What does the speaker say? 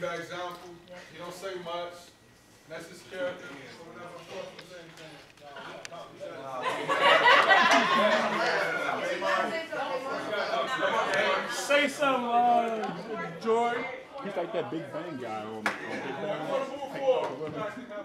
by example. He don't say much. That's his character. Say something, Jordan. He's like that Big Bang guy on Big Bang.